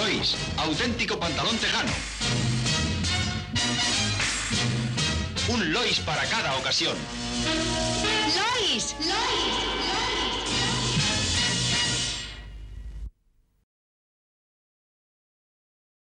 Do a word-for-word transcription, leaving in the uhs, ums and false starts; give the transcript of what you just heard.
Lois, auténtico pantalón tejano. Un Lois para cada ocasión. ¡Lois! ¡Lois! ¡Lois!